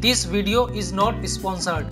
This video is not sponsored.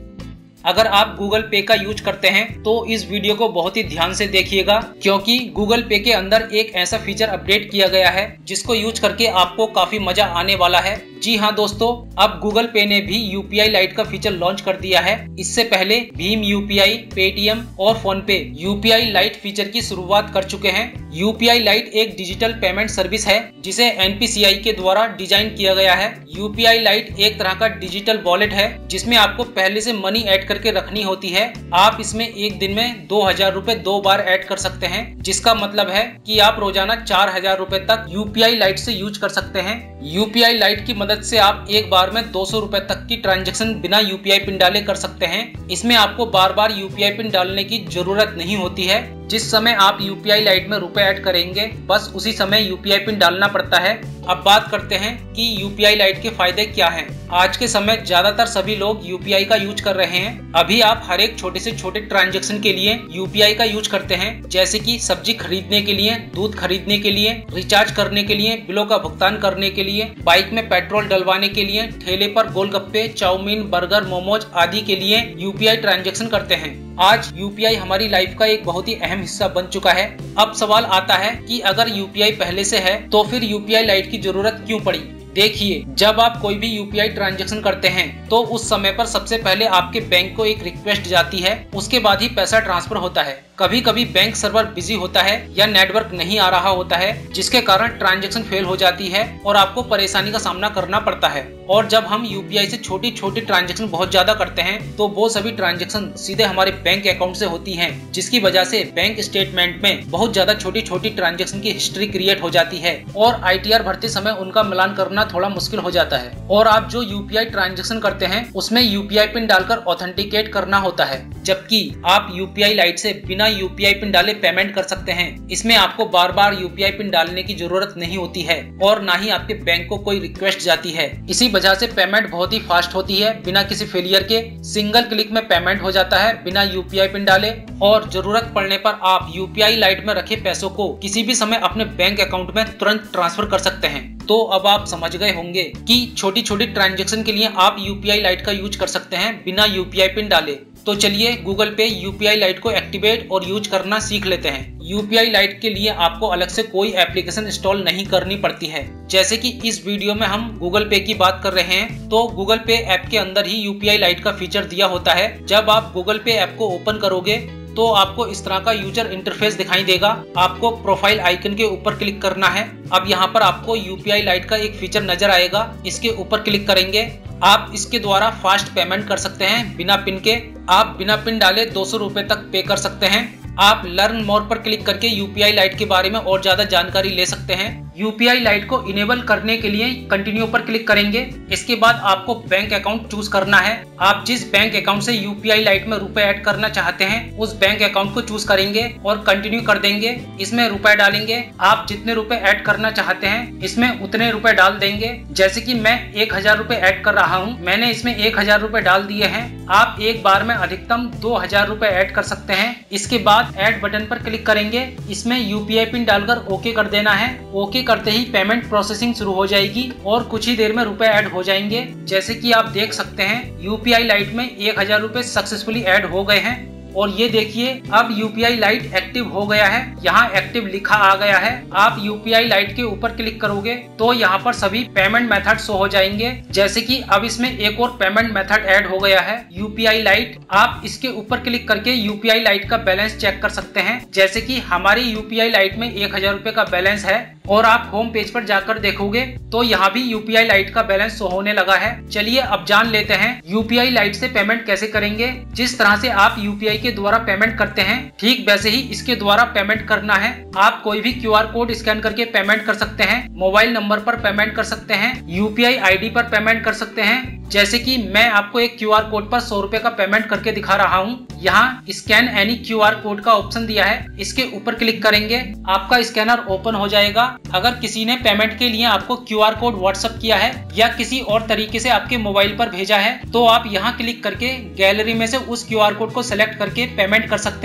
अगर आप Google पे का यूज करते हैं तो इस वीडियो को बहुत ही ध्यान से देखिएगा, क्योंकि गूगल पे के अंदर एक ऐसा फीचर अपडेट किया गया है जिसको यूज करके आपको काफी मजा आने वाला है। जी हाँ दोस्तों, अब गूगल पे ने भी यूपीआई लाइट का फीचर लॉन्च कर दिया है। इससे पहले भीम यूपीआई, पेटीएम और PhonePe UPI lite feature की शुरुआत कर चुके हैं। यूपीआई लाइट एक डिजिटल पेमेंट सर्विस है जिसे एनपीसीआई के द्वारा डिजाइन किया गया है। यूपीआई लाइट एक तरह का डिजिटल वॉलेट है जिसमें आपको पहले से मनी ऐड करके रखनी होती है। आप इसमें एक दिन में 2000 रुपए 2 बार ऐड कर सकते हैं, जिसका मतलब है कि आप रोजाना 4000 रुपए तक यूपीआई लाइट से यूज कर सकते हैं। यूपीआई लाइट की मदद से आप एक बार में 200 रुपए तक की ट्रांजैक्शन बिना यूपीआई पिन डाले कर सकते हैं। इसमें आपको बार बार यूपीआई पिन डालने की जरूरत नहीं होती है। जिस समय आप यूपीआई लाइट में रुपए ऐड करेंगे बस उसी समय यूपीआई पिन डालना पड़ता है। अब बात करते हैं कि यूपीआई लाइट के फायदे क्या हैं। आज के समय ज्यादातर सभी लोग यूपीआई का यूज कर रहे हैं। अभी आप हर एक छोटे से छोटे ट्रांजैक्शन के लिए यूपीआई का यूज करते हैं, जैसे कि सब्जी खरीदने के लिए, दूध खरीदने के लिए, रिचार्ज करने के लिए, बिलों का भुगतान करने के लिए, बाइक में पेट्रोल डलवाने के लिए, ठेले पर गोलगप्पे, चाउमीन, बर्गर, मोमोज आदि के लिए यूपीआई ट्रांजैक्शन करते हैं। आज यूपीआई हमारी लाइफ का एक बहुत ही अहम हिस्सा बन चुका है। अब सवाल आता है कि अगर यूपीआई पहले से है तो फिर यूपीआई लाइट की जरूरत क्यों पड़ी। देखिए, जब आप कोई भी यूपीआई ट्रांजैक्शन करते हैं तो उस समय पर सबसे पहले आपके बैंक को एक रिक्वेस्ट जाती है, उसके बाद ही पैसा ट्रांसफर होता है। कभी कभी बैंक सर्वर बिजी होता है या नेटवर्क नहीं आ रहा होता है, जिसके कारण ट्रांजैक्शन फेल हो जाती है और आपको परेशानी का सामना करना पड़ता है। और जब हम यूपीआई से छोटी छोटी ट्रांजैक्शन बहुत ज्यादा करते हैं तो वो सभी ट्रांजैक्शन सीधे हमारे बैंक अकाउंट से होती हैं, जिसकी वजह से बैंक स्टेटमेंट में बहुत ज्यादा छोटी छोटी ट्रांजैक्शन की हिस्ट्री क्रिएट हो जाती है और आईटीआर भरते समय उनका मिलान करना थोड़ा मुश्किल हो जाता है। और आप जो यूपीआई ट्रांजैक्शन करते हैं उसमें यूपीआई पिन डालकर ऑथेंटिकेट करना होता है, जबकि आप यूपीआई लाइट से बिना यूपीआई पिन डाले पेमेंट कर सकते हैं। इसमें आपको बार बार यूपीआई पिन डालने की जरूरत नहीं होती है और ना ही आपके बैंक को कोई रिक्वेस्ट जाती है। इसी वजह से पेमेंट बहुत ही फास्ट होती है, बिना किसी फेलियर के। सिंगल क्लिक में पेमेंट हो जाता है बिना यूपीआई पिन डाले। और जरूरत पड़ने पर आप यूपीआई लाइट में रखे पैसों को किसी भी समय अपने बैंक अकाउंट में तुरंत ट्रांसफर कर सकते हैं। तो अब आप समझ गए होंगे कि छोटी छोटी ट्रांजैक्शन के लिए आप यूपीआई लाइट का यूज कर सकते हैं बिना यूपीआई पिन डाले। तो चलिए गूगल पे यूपीआई लाइट को एक्टिवेट और यूज करना सीख लेते हैं। यूपीआई लाइट के लिए आपको अलग से कोई एप्लीकेशन इंस्टॉल नहीं करनी पड़ती है। जैसे कि इस वीडियो में हम गूगल पे की बात कर रहे हैं तो गूगल पे ऐप के अंदर ही यूपीआई लाइट का फीचर दिया होता है। जब आप गूगल पे ऐप को ओपन करोगे तो आपको इस तरह का यूजर इंटरफेस दिखाई देगा। आपको प्रोफाइल आइकन के ऊपर क्लिक करना है। अब यहाँ पर आपको यूपीआई लाइट का एक फीचर नजर आएगा, इसके ऊपर क्लिक करेंगे। आप इसके द्वारा फास्ट पेमेंट कर सकते हैं बिना पिन के। आप बिना पिन डाले 200 रुपए तक पे कर सकते हैं। आप लर्न मोर पर क्लिक करके यूपीआई लाइट के बारे में और ज्यादा जानकारी ले सकते हैं। यूपीआई लाइट को इनेबल करने के लिए कंटिन्यू पर क्लिक करेंगे। इसके बाद आपको बैंक अकाउंट चूज करना है। आप जिस बैंक अकाउंट से यूपीआई लाइट में रुपए ऐड करना चाहते हैं उस बैंक अकाउंट को चूज करेंगे और कंटिन्यू कर देंगे। इसमें रुपए डालेंगे। आप जितने रुपए ऐड करना चाहते हैं इसमें उतने रुपए डाल देंगे। जैसे कि मैं 1000 रुपए ऐड कर रहा हूँ, मैंने इसमें 1000 रुपए डाल दिए हैं। आप एक बार में अधिकतम 2000 रुपए ऐड कर सकते हैं। इसके बाद ऐड बटन पर क्लिक करेंगे। इसमें यूपीआई पिन डालकर ओके कर देना है। ओके करते ही पेमेंट प्रोसेसिंग शुरू हो जाएगी और कुछ ही देर में रुपए ऐड हो जाएंगे। जैसे कि आप देख सकते हैं यूपीआई लाइट में 1000 रुपए सक्सेसफुली ऐड हो गए हैं। और ये देखिए, अब यूपीआई लाइट एक्टिव हो गया है। यहाँ एक्टिव लिखा आ गया है। आप यूपीआई लाइट के ऊपर क्लिक करोगे तो यहाँ पर सभी पेमेंट मेथड शो हो जाएंगे। जैसे कि अब इसमें एक और पेमेंट मेथड ऐड हो गया है, यूपीआई लाइट। आप इसके ऊपर क्लिक करके यूपीआई लाइट का बैलेंस चेक कर सकते हैं। जैसे कि हमारी यूपीआई लाइट में 1000 रुपए का बैलेंस है और आप होम पेज पर जाकर देखोगे तो यहाँ भी यूपीआई लाइट का बैलेंस शो होने लगा है। चलिए अब जान लेते हैं यूपीआई लाइट से पेमेंट कैसे करेंगे। जिस तरह से आप यूपीआई के द्वारा पेमेंट करते हैं ठीक वैसे ही इसके द्वारा पेमेंट करना है। आप कोई भी क्यूआर कोड स्कैन करके पेमेंट कर सकते हैं, मोबाइल नंबर पर पेमेंट कर सकते हैं, यूपीआई आईडी पर पेमेंट कर सकते हैं। जैसे कि मैं आपको एक क्यूआर कोड पर 100 रुपए का पेमेंट करके दिखा रहा हूँ। यहाँ स्कैन एनी क्यूआर कोड का ऑप्शन दिया है, इसके ऊपर क्लिक करेंगे, आपका स्कैनर ओपन हो जाएगा। अगर किसी ने पेमेंट के लिए आपको क्यूआर कोड व्हाट्सएप किया है या किसी और तरीके से आपके मोबाइल पर भेजा है तो आप यहाँ क्लिक करके गैलरी में से उस क्यूआर कोड को सिलेक्ट करके पेमेंट कर सकते हैं।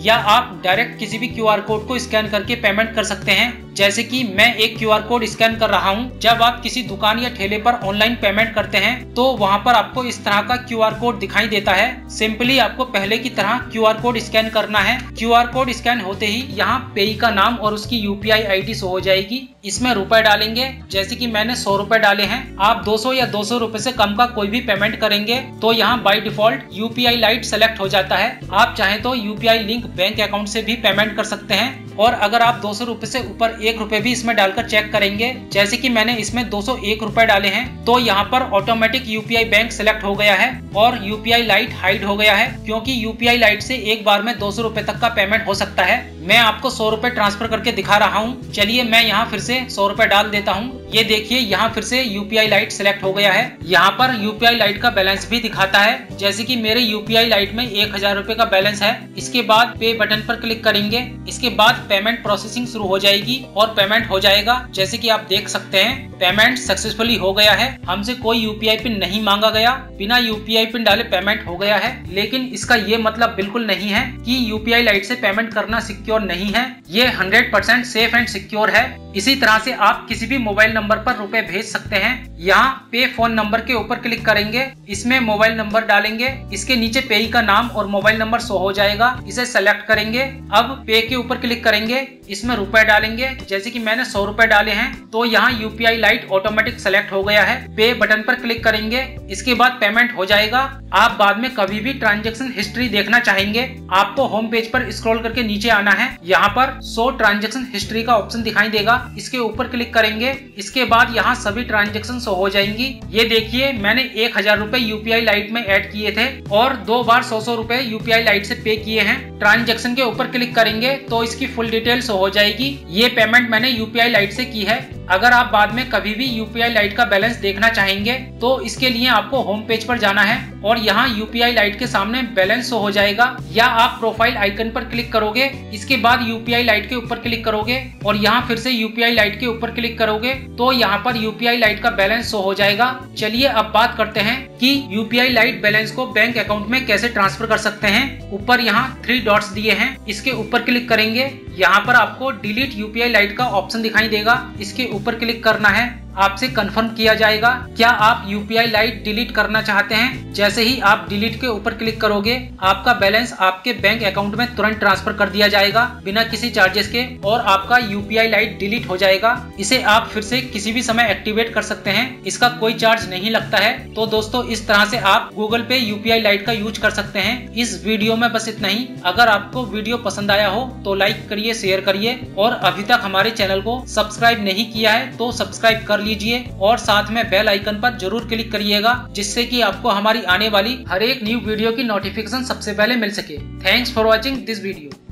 या आप डायरेक्ट किसी भी QR कोड को स्कैन करके पेमेंट कर सकते हैं। जैसे कि मैं एक QR कोड स्कैन कर रहा हूं। जब आप किसी दुकान या ठेले पर ऑनलाइन पेमेंट करते हैं तो वहां पर आपको इस तरह का QR कोड दिखाई देता है। सिंपली आपको पहले की तरह QR कोड स्कैन करना है। QR कोड स्कैन होते ही यहाँ पेई का नाम और उसकी UPI ID शो हो जाएगी। इसमें रुपए डालेंगे, जैसे कि मैंने 100 रुपए डाले हैं। आप 200 या 200 रुपए से कम का कोई भी पेमेंट करेंगे तो यहाँ by default UPI lite select हो जाता है। आप चाहे तो UPI लिंक बैंक अकाउंट से भी पेमेंट कर सकते हैं। और अगर आप 200 रुपए से ऊपर 1 रुपए भी इसमें डालकर चेक करेंगे, जैसे कि मैंने इसमें 201 रुपए डाले हैं, तो यहाँ पर ऑटोमेटिक UPI बैंक सिलेक्ट हो गया है और UPI लाइट हाइड हो गया है, क्योंकि UPI लाइट से एक बार में 200 रुपए तक का पेमेंट हो सकता है। मैं आपको 100 रुपए ट्रांसफर करके दिखा रहा हूँ। चलिए मैं यहाँ फिर से 100 रुपए डाल देता हूँ। ये देखिए यहाँ फिर से UPI लाइट सिलेक्ट हो गया है। यहाँ पर UPI लाइट का बैलेंस भी दिखाता है, जैसे कि मेरे UPI लाइट में 1000 रुपए का बैलेंस है। इसके बाद पे बटन पर क्लिक करेंगे। इसके बाद पेमेंट प्रोसेसिंग शुरू हो जाएगी और पेमेंट हो जाएगा। जैसे कि आप देख सकते हैं पेमेंट सक्सेसफुली हो गया है। हमसे कोई UPI पिन नहीं मांगा गया, बिना UPI पिन डाले पेमेंट हो गया है। लेकिन इसका ये मतलब बिल्कुल नहीं है कि UPI लाइट से पेमेंट करना सिक्योर नहीं है। ये 100% सेफ एंड सिक्योर है। इसी तरह से आप किसी भी मोबाइल नंबर पर रुपए भेज सकते हैं। यहाँ पे फोन नंबर के ऊपर क्लिक करेंगे, इसमें मोबाइल नंबर डालेंगे, इसके नीचे पेई का नाम और मोबाइल नंबर शो हो जाएगा। इसे सेलेक्ट करेंगे। अब पे के ऊपर क्लिक करेंगे, इसमें रुपए डालेंगे, जैसे कि मैंने 100 रुपए डाले हैं, तो यहाँ UPI लाइट ऑटोमेटिक सेलेक्ट हो गया है। पे बटन पर क्लिक करेंगे, इसके बाद पेमेंट हो जाएगा। आप बाद में कभी भी ट्रांजैक्शन हिस्ट्री देखना चाहेंगे, आपको होम पेज पर स्क्रॉल करके नीचे आना है। यहाँ पर शो ट्रांजैक्शन हिस्ट्री का ऑप्शन दिखाई देगा, इसके ऊपर क्लिक करेंगे। इसके बाद यहाँ सभी ट्रांजैक्शन शो हो जाएंगी। ये देखिए मैंने 1000 रुपए UPI लाइट में ऐड किए थे और 2 बार 100 रुपए UPI लाइट से पे किए हैं। ट्रांजैक्शन के ऊपर क्लिक करेंगे तो इसकी फुल डिटेल शो हो जाएगी। ये पेमेंट मैंने UPI लाइट से की है। अगर आप बाद में कभी भी UPI लाइट का बैलेंस देखना चाहेंगे तो इसके लिए आपको होम पेज पर जाना है और यहाँ UPI लाइट के सामने बैलेंस शो हो जाएगा, या आप प्रोफाइल आइकन पर क्लिक करोगे। इसके बाद UPI लाइट के ऊपर क्लिक करोगे और यहाँ फिर से UPI लाइट के ऊपर क्लिक करोगे तो यहाँ पर UPI लाइट का बैलेंस शो हो जाएगा। चलिए अब बात करते हैं कि UPI लाइट बैलेंस को बैंक अकाउंट में कैसे ट्रांसफर कर सकते हैं। ऊपर यहाँ 3 डॉट्स दिए हैं, इसके ऊपर क्लिक करेंगे। यहाँ पर आपको डिलीट UPI लाइट का ऑप्शन दिखाई देगा, इसके ऊपर क्लिक करना है। आपसे कंफर्म किया जाएगा क्या आप UPI लाइट डिलीट करना चाहते हैं। जैसे ही आप डिलीट के ऊपर क्लिक करोगे आपका बैलेंस आपके बैंक अकाउंट में तुरंत ट्रांसफर कर दिया जाएगा बिना किसी चार्जेस के, और आपका UPI लाइट डिलीट हो जाएगा। इसे आप फिर से किसी भी समय एक्टिवेट कर सकते हैं, इसका कोई चार्ज नहीं लगता है। तो दोस्तों इस तरह से आप गूगल पे UPI लाइट का यूज कर सकते हैं। इस वीडियो में बस इतना ही। अगर आपको वीडियो पसंद आया हो तो लाइक करिए, शेयर करिए, और अभी तक हमारे चैनल को सब्सक्राइब नहीं किया है तो सब्सक्राइब कर लीजिए और साथ में बेल आइकन पर जरूर क्लिक करिएगा, जिससे कि आपको हमारी आने वाली हर एक न्यू वीडियो की नोटिफिकेशन सबसे पहले मिल सके। Thanks for watching this video.